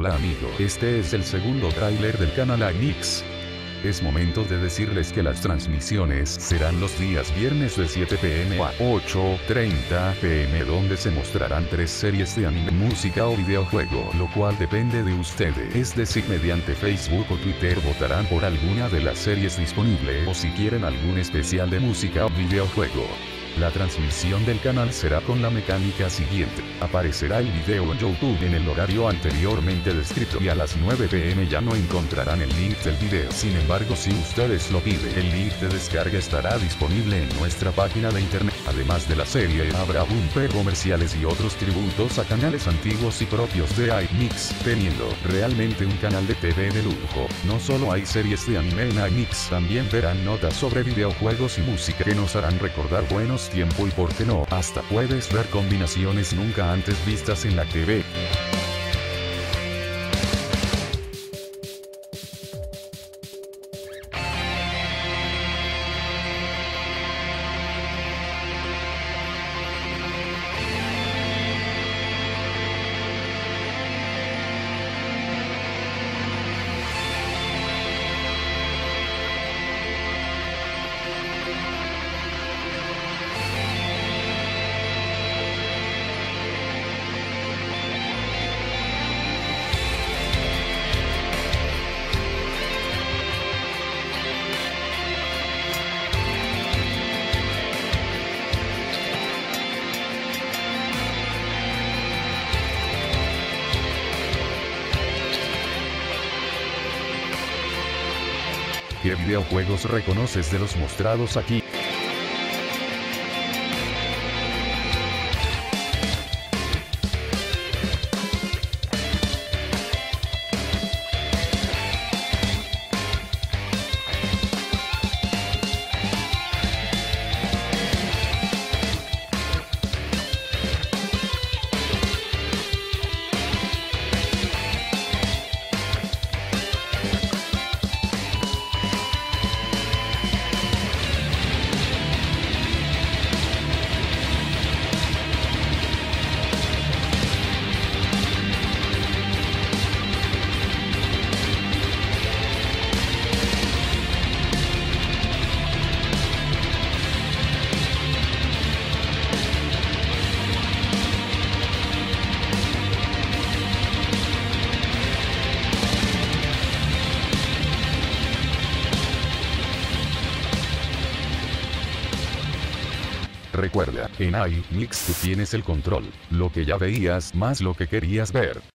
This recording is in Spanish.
Hola amigo, este es el segundo tráiler del canal iMix. Es momento de decirles que las transmisiones serán los días viernes de 7 pm a 8:30 pm, donde se mostrarán 3 series de anime, música o videojuego, lo cual depende de ustedes. Es decir, mediante Facebook o Twitter votarán por alguna de las series disponibles o si quieren algún especial de música o videojuego. La transmisión del canal será con la mecánica siguiente. Aparecerá el video en YouTube en el horario anteriormente descrito y a las 9 pm ya no encontrarán el link del video. Sin embargo, si ustedes lo piden, el link de descarga estará disponible en nuestra página de internet. Además de la serie, habrá bumper comerciales y otros tributos a canales antiguos y propios de iMix, teniendo realmente un canal de TV de lujo. No solo hay series de anime en iMix, también verán notas sobre videojuegos y música que nos harán recordar buenos tiempo y por qué no, hasta puedes ver combinaciones nunca antes vistas en la TV. ¿Qué videojuegos reconoces de los mostrados aquí? Recuerda, en iMix tú tienes el control, lo que ya veías más lo que querías ver.